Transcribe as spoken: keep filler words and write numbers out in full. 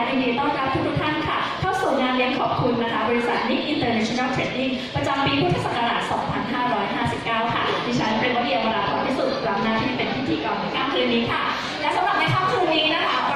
ยินดีต้อนรับทุกท่านค่ะเข้าสู่งานเลี้ยงขอบคุณนะคะบริษัทนิกอินเตอร์เนชั่นแนลเทรดดิ้งประจำปีพุทธศักราช สองพันห้าร้อยห้าสิบเก้า ค่ะดิฉันเป็นวลีอมราพรพิสุทธิ์รับหน้าที่เป็นพิธีกรในค่ำคืนนี้ค่ะและสำหรับในค่ำคืนนี้นะคะ